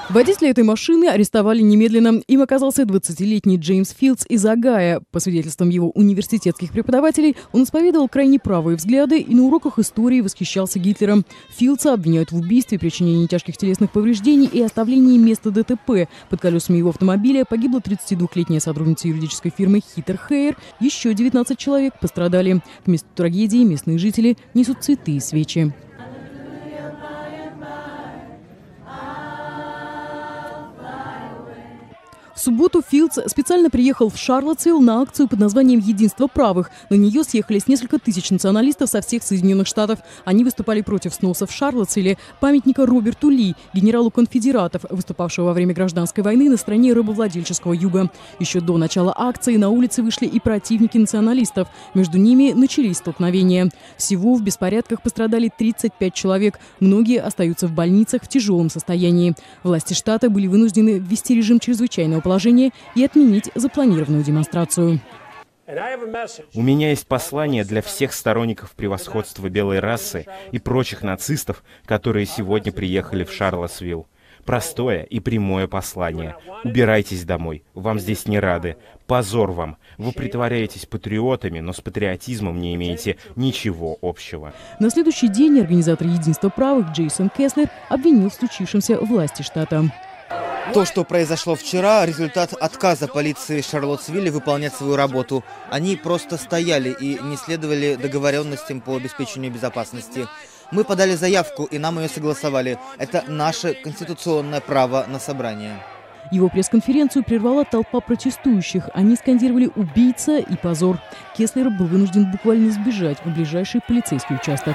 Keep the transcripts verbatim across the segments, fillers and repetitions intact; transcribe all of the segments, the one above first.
Водителя этой машины арестовали немедленно. Им оказался двадцатилетний Джеймс Филдс из Огайо. По свидетельствам его университетских преподавателей, он исповедовал крайне правые взгляды и на уроках истории восхищался Гитлером. Филдса обвиняют в убийстве, причинении тяжких телесных повреждений и оставлении места ДТП. Под колесами его автомобиля погибла тридцатидвухлетняя сотрудница юридической фирмы Хитер Хейер. Еще девятнадцать человек пострадали. К месту трагедии местные жители несут цветы и свечи. В субботу Филдс специально приехал в Шарлоттсвилл на акцию под названием «Единство правых». На нее съехались несколько тысяч националистов со всех Соединенных Штатов. Они выступали против сноса в Шарлоттсвилле памятника Роберту Ли, генералу конфедератов, выступавшего во время гражданской войны на стороне рабовладельческого юга. Еще до начала акции на улицы вышли и противники националистов. Между ними начались столкновения. Всего в беспорядках пострадали тридцать пять человек. Многие остаются в больницах в тяжелом состоянии. Власти штата были вынуждены ввести режим чрезвычайного положения и отменить запланированную демонстрацию. У меня есть послание для всех сторонников превосходства белой расы и прочих нацистов, которые сегодня приехали в Шарлоттсвилл. Простое и прямое послание. Убирайтесь домой. Вам здесь не рады. Позор вам. Вы притворяетесь патриотами, но с патриотизмом не имеете ничего общего. На следующий день организатор «Единства правых» Джейсон Кеслер обвинил в случившемся власти штата. То, что произошло вчера, результат отказа полиции Шарлоттсвилля выполнять свою работу. Они просто стояли и не следовали договоренностям по обеспечению безопасности. Мы подали заявку, и нам ее согласовали. Это наше конституционное право на собрание. Его пресс-конференцию прервала толпа протестующих. Они скандировали «убийца» и «позор». Кеслер был вынужден буквально сбежать в ближайший полицейский участок.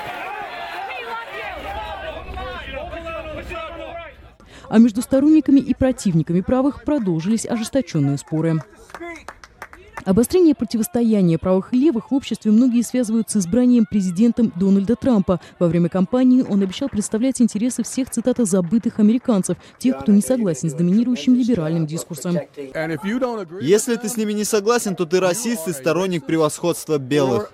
А между сторонниками и противниками правых продолжились ожесточенные споры. Обострение противостояния правых и левых в обществе многие связывают с избранием президентом Дональда Трампа. Во время кампании он обещал представлять интересы всех, цитата, «забытых американцев», тех, кто не согласен с доминирующим либеральным дискурсом. Если ты с ними не согласен, то ты расист и сторонник превосходства белых.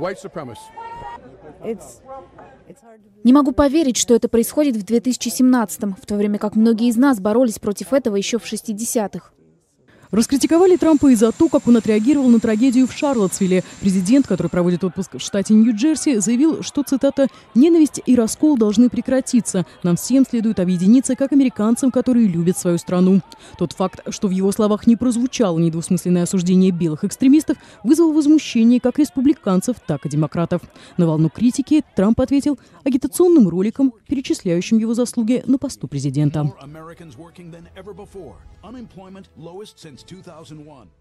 Не могу поверить, что это происходит в две тысячи семнадцатом, в то время как многие из нас боролись против этого еще в шестидесятых. Раскритиковали Трампа и за то, как он отреагировал на трагедию в Шарлоттсвилле. Президент, который проводит отпуск в штате Нью-Джерси, заявил, что, цитата, «ненависть и раскол должны прекратиться. Нам всем следует объединиться как американцам, которые любят свою страну». Тот факт, что в его словах не прозвучало недвусмысленное осуждение белых экстремистов, вызвал возмущение как республиканцев, так и демократов. На волну критики Трамп ответил агитационным роликом, перечисляющим его заслуги на посту президента. Unemployment lowest since two thousand one.